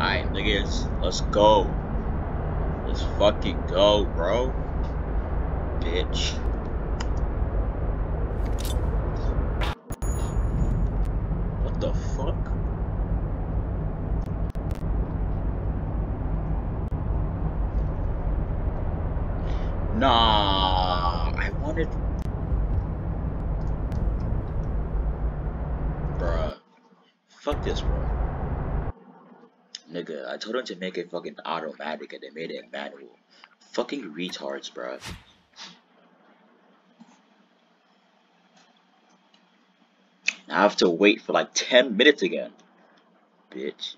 Alright, niggas, let's go. Let's fucking go, bro. Bitch. What the fuck? Nah, I wanted. Bruh. Fuck this, bro. Nigga, I told them to make it fucking automatic and they made it manual. Fucking retards, bruh. I have to wait for like 10 minutes again. Bitch.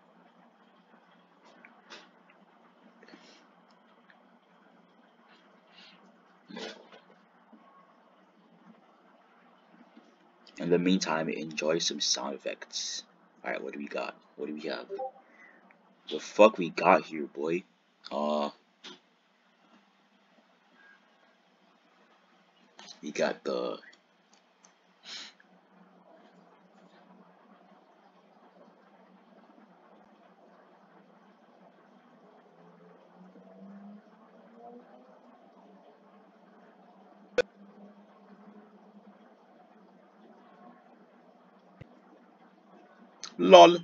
In the meantime, enjoy some sound effects. Alright, what do we got? What do we have? The fuck we got here, boy? We got the... LOL.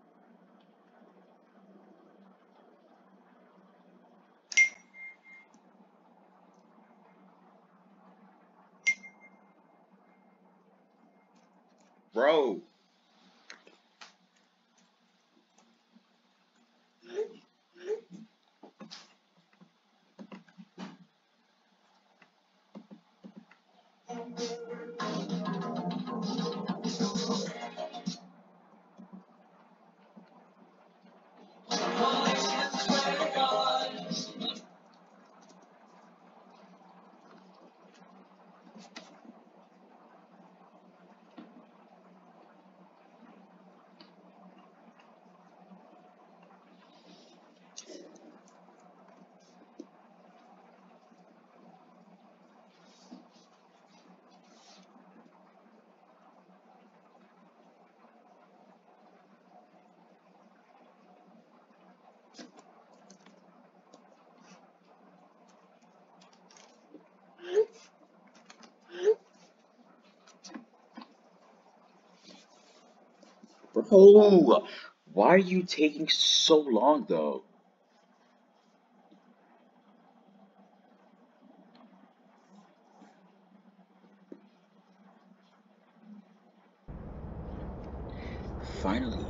Bro. Bro, why are you taking so long though? Finally.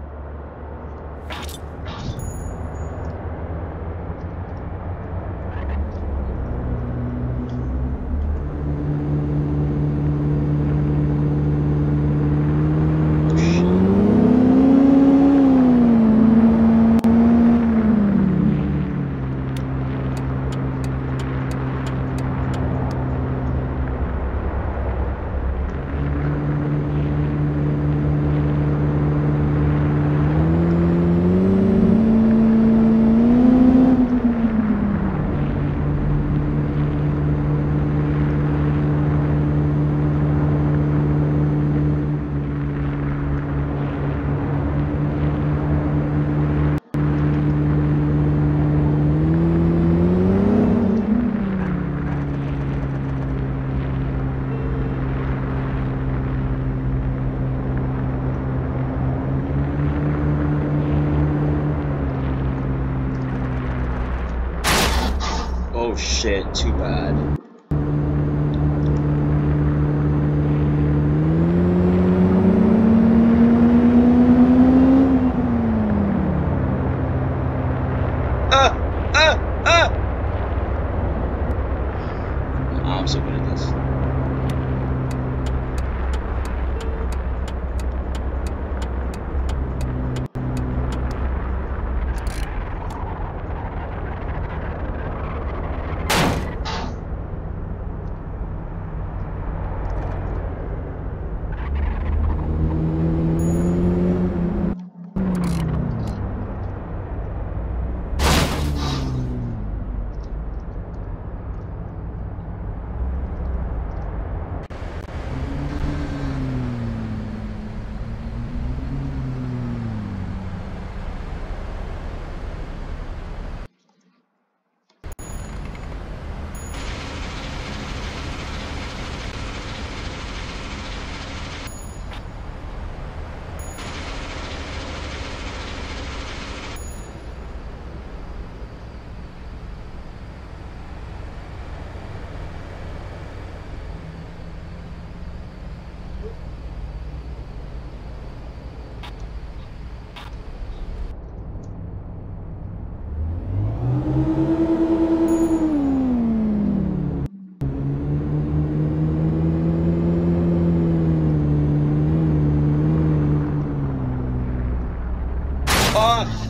Oh shit, too bad. I'm so good at this. fuck?